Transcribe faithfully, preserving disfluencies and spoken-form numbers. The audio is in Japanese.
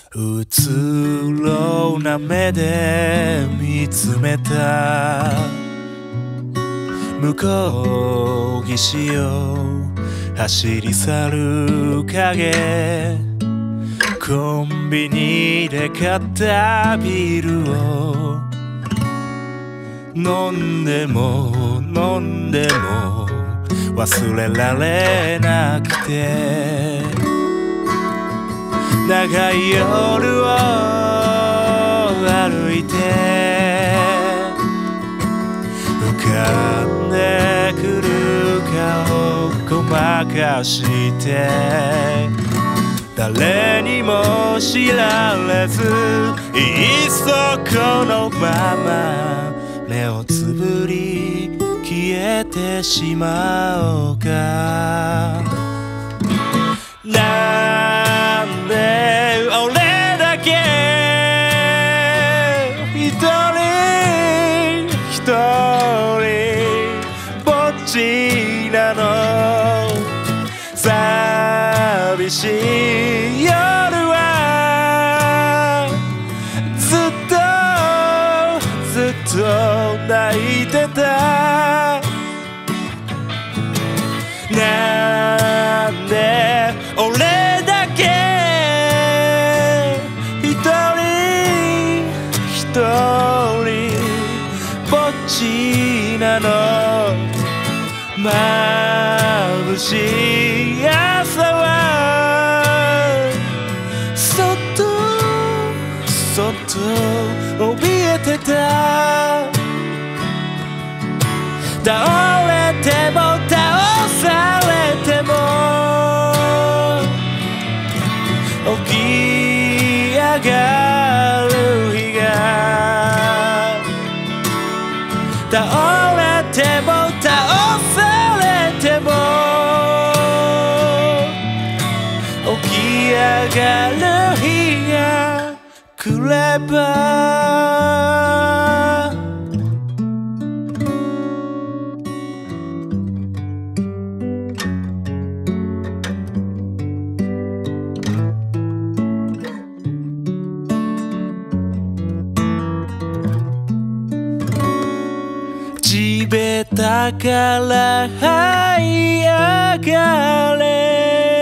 うつろな目で見つめた向こう岸を走り去る影コンビニで買ったビールを飲んでも飲んでも忘れられなくて長い夜を歩いて浮かんでくる顔ごまかして誰にも知られずいっそこのまま目をつぶり消えてしまおうかなんで俺だけ一人一人ぼっちなの寂しい夜はずっとずっと泣いてたなんで俺だけ一人一人ぼっちなの眩しい朝はそっとそっと怯えてた倒れても倒されても起き上がる日が倒れても倒されても起き上がる日が来れば地べたから這い上がれ